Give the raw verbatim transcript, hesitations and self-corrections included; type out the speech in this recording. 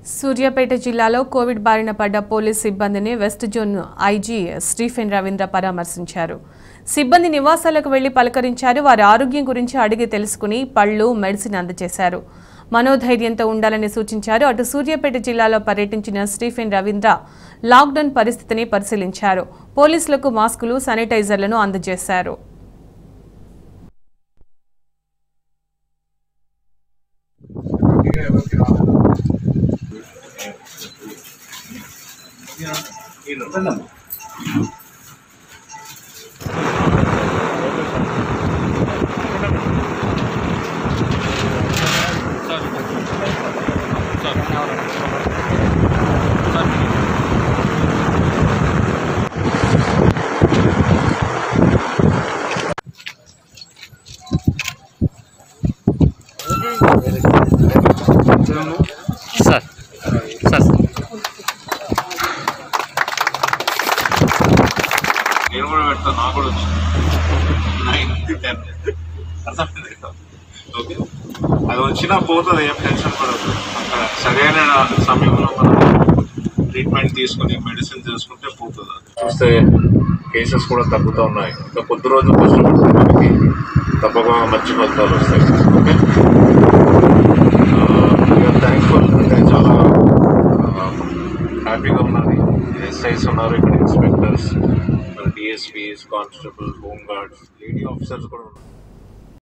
సూర్యాపేట జిల్లాలో కోవిడ్ బారిన పడ్డ పోలీస్ సిబ్బందిని west zone IG Stephen Ravindra పరామర్శించారు. సిబ్బంది నివాసాలకు వెళ్లి పలకరించారు. వారి ఆరోగ్యం గురించి అడిగి తెలుసుకుని పళ్లు, మెడిసిన్ అందజేశారు. మనోధైర్యంతో ఉండాలని సూచించారు. అటు సూర్యాపేట జిల్లాలో పర్యటించిన స్టీఫెన్ రవీంద్ర లాక్డౌన్ పరిస్థితిని పరిశీలించారు. పోలీసులకు మాస్కులు, శానిటైజర్లను అందజేశారు. Sir, sir. నేను కూడా పెడతాను, నాకు కూడా వచ్చింది నైన్ టెన్ అర్థమైంది కదా. ఓకే, అది వచ్చినా పోతుంది, ఏం టెన్షన్ పడదు. అక్కడ సరైన సమయంలో మనం ట్రీట్మెంట్ తీసుకుని మెడిసిన్ తీసుకుంటే పోతుంది. అది చూస్తే కేసెస్ కూడా తగ్గుతూ ఉన్నాయి. ఇంకా కొద్ది రోజులు కష్టపడితే మనకి తప్పకుండా మంచి ఫలితాలు వస్తాయి. Okay, thankful. నేను చాలా హ్యాపీగా ఉన్నది. ఎస్ఐస్ ఉన్నారు ఇక్కడ, inspectors, DSPs, constable, home guards, lady officers కూడా ఉన్నారు.